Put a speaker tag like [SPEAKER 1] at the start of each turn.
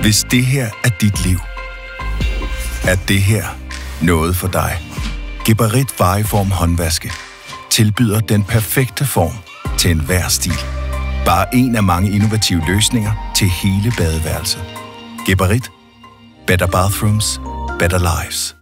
[SPEAKER 1] Hvis det her er dit liv, er det her noget for dig. Geberit Vareform håndvaske tilbyder den perfekte form til enhver stil. Bare en af mange innovative løsninger til hele badeværelset. Geberit. Better bathrooms, better lives.